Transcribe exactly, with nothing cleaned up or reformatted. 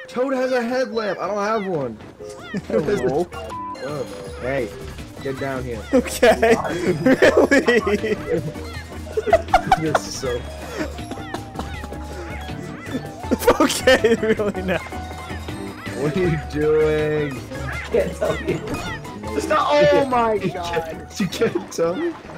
Toad has a headlamp. I don't have one. Hello. Oh, hey, get down here. Okay. Really? This is so. Okay, really now. What are you doing? Can't tell you. Stop! Oh my god! You can't tell me?